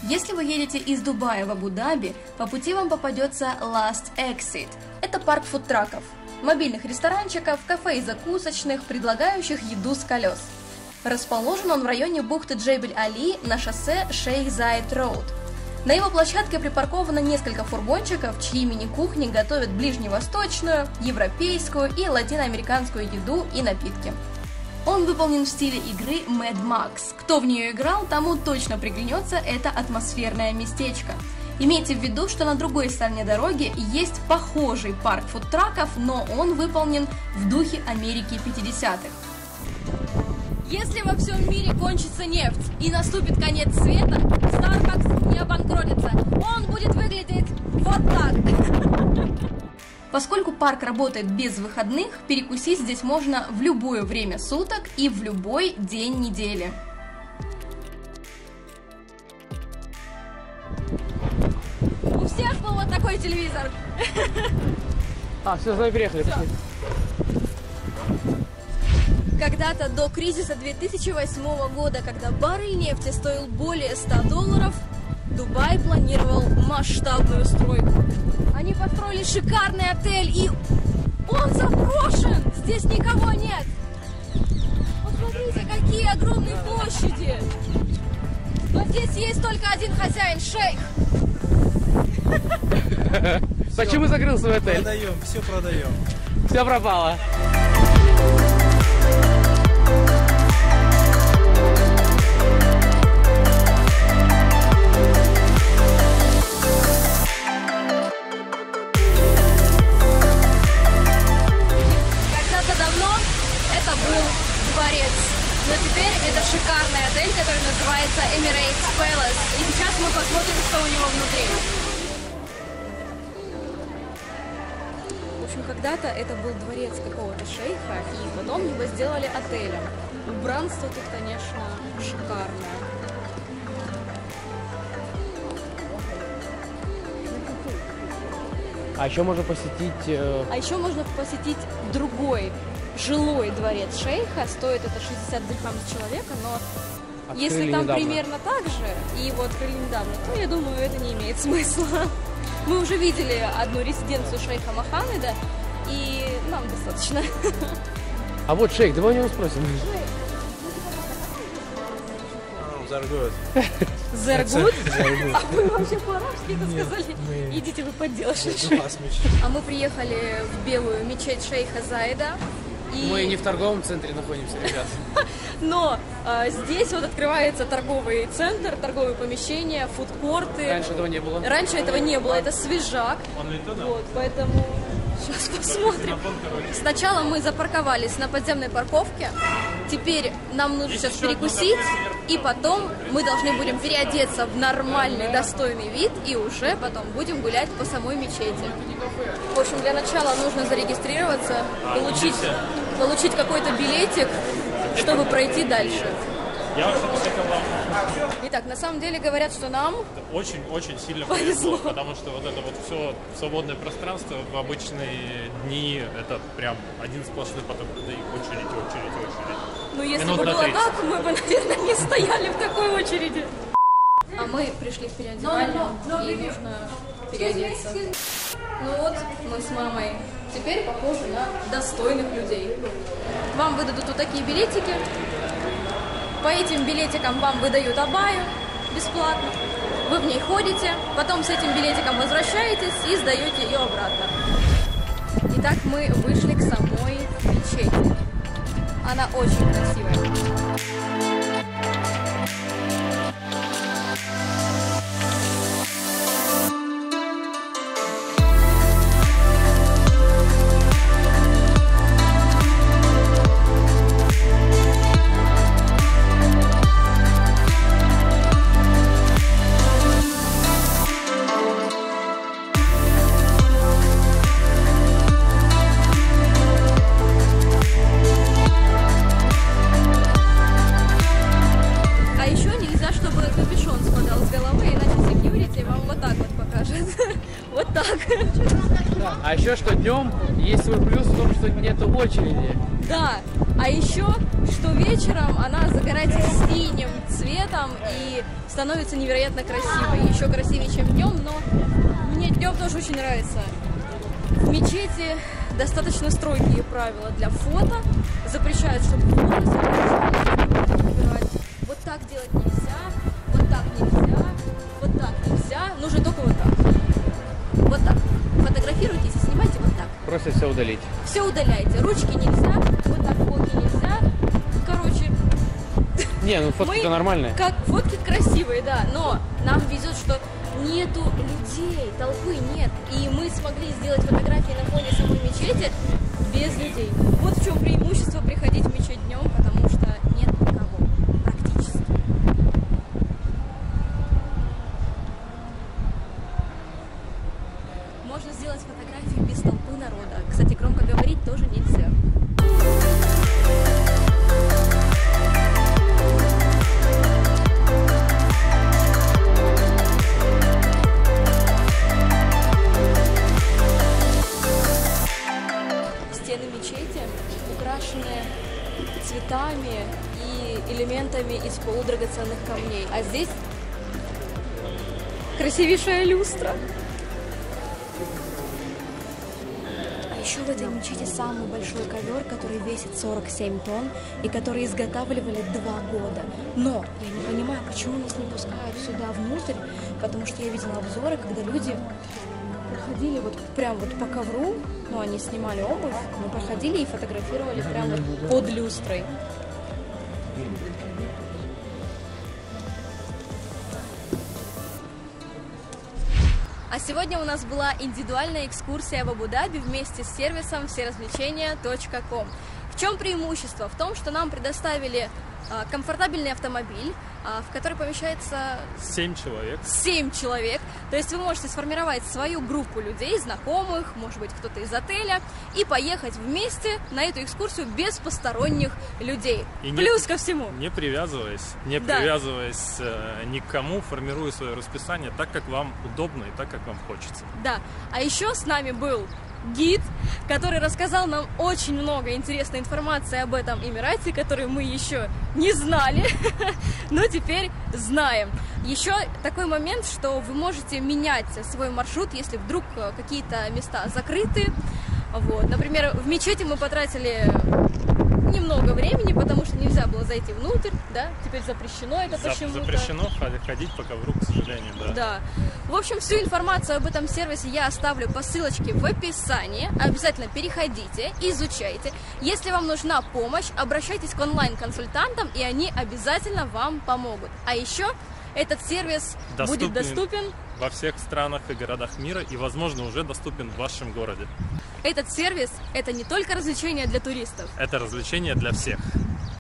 Если вы едете из Дубая в Абу-Даби, по пути вам попадется Last Exit. Это парк фудтраков, мобильных ресторанчиков, кафе и закусочных, предлагающих еду с колес. Расположен он в районе бухты Джебель-Али на шоссе Шейх Заид Роуд. На его площадке припарковано несколько фургончиков, чьи мини-кухни готовят ближневосточную, европейскую и латиноамериканскую еду и напитки. Он выполнен в стиле игры Mad Max. Кто в нее играл, тому точно приглянется это атмосферное местечко. Имейте в виду, что на другой стороне дороги есть похожий парк фудтраков, но он выполнен в духе Америки 50-х. Если во всем мире кончится нефть и наступит конец света, Starbucks не обанкротится. Он будет выглядеть вот так. Поскольку парк работает без выходных, перекусить здесь можно в любое время суток и в любой день недели. У всех был вот такой телевизор. Все, с нами приехали. Все. Когда-то до кризиса 2008 года, когда баррель нефти стоил более $100, Дубай планировал масштабную стройку. Они построили шикарный отель, и он заброшен! Здесь никого нет! Посмотрите, какие огромные площади! Но здесь есть только один хозяин, шейх! Почему закрыл свой отель? Продаем, все продаем. Все пропало. Но теперь это шикарный отель, который называется Emirates Palace. И сейчас мы посмотрим, что у него внутри. В общем, когда-то это был дворец какого-то шейха, и потом его сделали отелем. Убранство тут, конечно, шикарное. А еще можно посетить... другой жилой дворец шейха. Стоит это 60 дирхам с человека, но открыли если там недавно. примерно так же, и его открыли недавно, то я думаю, это не имеет смысла. Мы уже видели одну резиденцию шейха Мохаммеда, и нам достаточно. А вот шейх, давай у него спросим. Заргут. Заргут? А вы вообще по-арабски это сказали? Идите вы подделайте. А мы приехали в белую мечеть шейха Заида. Мы не в торговом центре находимся, ребят. Но здесь вот открывается торговый центр, торговые помещения, фудкорты. Раньше этого не было. Раньше этого не было, это свежак. Вот, поэтому сейчас посмотрим. Сначала мы запарковались на подземной парковке. Теперь нам нужно сейчас перекусить, и потом мы должны будем переодеться в нормальный, достойный вид, и уже потом будем гулять по самой мечети. В общем, для начала нужно зарегистрироваться, получить какой-то билетик, чтобы пройти дальше. Я вообще вам Итак, на самом деле говорят, что нам очень сильно повезло, потому что вот это вот все свободное пространство в обычные дни, это прям один сплошной поток людей, очередь. Ну, если Минут бы на было 30. так, мы бы, наверное, не стояли в такой очереди. А мы пришли в переодевальню, и нужно переодеться. Ну вот, мы с мамой теперь похожи на достойных людей. Вам выдадут вот такие билетики. По этим билетикам вам выдают абаю бесплатно. Вы в ней ходите, потом с этим билетиком возвращаетесь и сдаете ее обратно. Итак, мы вышли к самой мечети. Она очень красивая. есть свой плюс в том, что нет очереди. Да, а еще, что вечером она загорается синим цветом и становится невероятно красивой. Еще красивее, чем днем, но мне днем тоже очень нравится. В мечети достаточно строгие правила для фото. Запрещают, чтобы волосы убирать. Вот так делать нельзя, вот так нельзя, вот так нельзя. Нужно только вот так. Вот так. Фотографируйтесь и снимайте вот так. Просят все удалить. Все удаляйте. Ручки нельзя, вот так фотки нельзя. Короче, Не, ну фотки-то мы нормальные. как фотки красивые, да, но нам везет, что нету людей, толпы нет. И мы смогли сделать фотографии на фоне самой мечети без людей. Вот в чем преимущество приходить в мечеть днем, потому что нет никого практически. Можно сделать фотографии без толпы народа. Кстати, громко говорить тоже нельзя. Стены мечети украшены цветами и элементами из полудрагоценных камней. А здесь красивейшая люстра. А еще в этой мечети самый большой ковер, который весит 47 тонн и который изготавливали 2 года. Но я не понимаю, почему нас не пускают сюда внутрь, потому что я видела обзоры, когда люди проходили вот прям вот по ковру, ну они снимали обувь, но проходили и фотографировали прямо вот под люстрой. А сегодня у нас была индивидуальная экскурсия в Абу-Даби вместе с сервисом всеразвлечения.com. В чем преимущество? В том, что нам предоставили комфортабельный автомобиль, в который помещается 7 человек. 7 человек. То есть вы можете сформировать свою группу людей, знакомых, может быть, кто-то из отеля, и поехать вместе на эту экскурсию без посторонних людей. И плюс ко всему. Не привязываясь ни к кому, формируя свое расписание так, как вам удобно и так, как вам хочется. Да. А еще с нами был гид, который рассказал нам очень много интересной информации об этом Эмирате, которую мы еще не знали, но теперь знаем. Еще такой момент, что вы можете менять свой маршрут, если вдруг какие-то места закрыты. Вот. Например, в мечети мы потратили немного времени, потому что нельзя было зайти внутрь, да, теперь запрещено это почему-то. Запрещено ходить по ковру, к сожалению, да. Да. В общем, всю информацию об этом сервисе я оставлю по ссылочке в описании. Обязательно переходите, изучайте. Если вам нужна помощь, обращайтесь к онлайн-консультантам, и они обязательно вам помогут. А еще этот сервис будет доступен во всех странах и городах мира и, возможно, уже доступен в вашем городе. Этот сервис – это не только развлечение для туристов. Это развлечение для всех.